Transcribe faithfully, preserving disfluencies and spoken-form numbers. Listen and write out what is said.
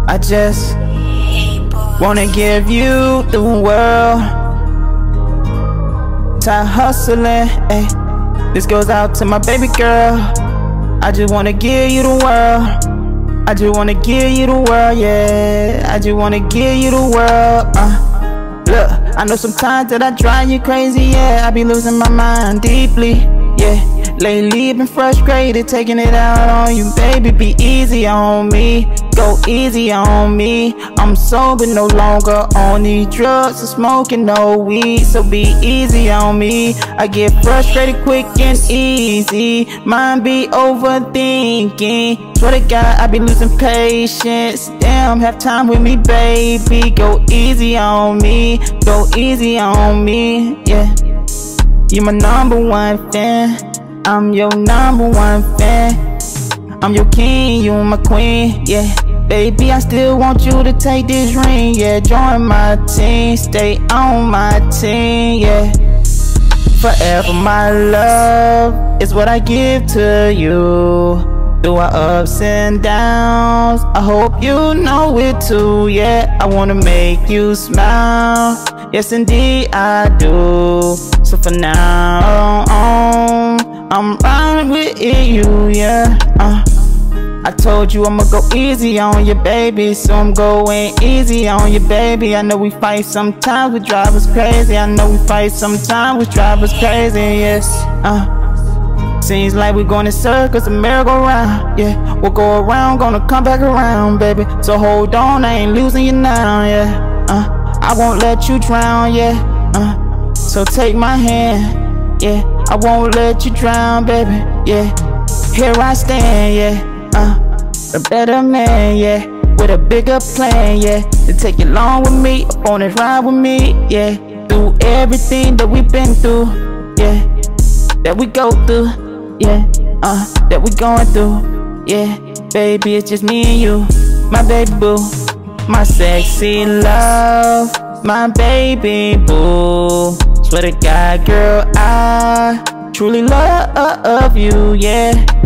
I just wanna give you the world. Tired hustling, ayy. This goes out to my baby girl. I just wanna give you the world. I just wanna give you the world, yeah. I just wanna give you the world. Uh, look, I know sometimes that I drive you crazy, yeah. I be losing my mind deeply, yeah. Lately been frustrated, taking it out on you, baby. Be easy on me, go easy on me. I'm sober, no longer on these drugs and smoking no weed, so be easy on me. I get frustrated quick and easy, mind be overthinking. Swear to God, I be losing patience. Damn, have time with me, baby. Go easy on me, go easy on me, yeah. You my number one fan, I'm your number one fan. I'm your king, you my queen, yeah. Baby, I still want you to take this ring, yeah. Join my team, stay on my team, yeah. Forever my love is what I give to you. Through our ups and downs, I hope you know it too, yeah. I wanna make you smile, yes indeed I do. So for now on, I'm riding with you, yeah. uh, I told you I'ma go easy on you, baby, so I'm going easy on you, baby. I know we fight sometimes, we drive us crazy. I know we fight sometimes, we drive us crazy, yes. uh, Seems like we're going in circles, a merry-go-round, yeah. We'll go around, gonna come back around, baby. So hold on, I ain't losing you now, yeah. uh, I won't let you drown, yeah. uh, So take my hand, yeah. I won't let you drown, baby, yeah. Here I stand, yeah. uh, A better man, yeah. With a bigger plan, yeah. To take you along with me, up on this ride with me, yeah. Through everything that we've been through, yeah. That we go through, yeah, uh, that we going through, yeah. Baby, it's just me and you, my baby boo, my sexy love, my baby boo. Swear to God, girl, I truly love you, yeah.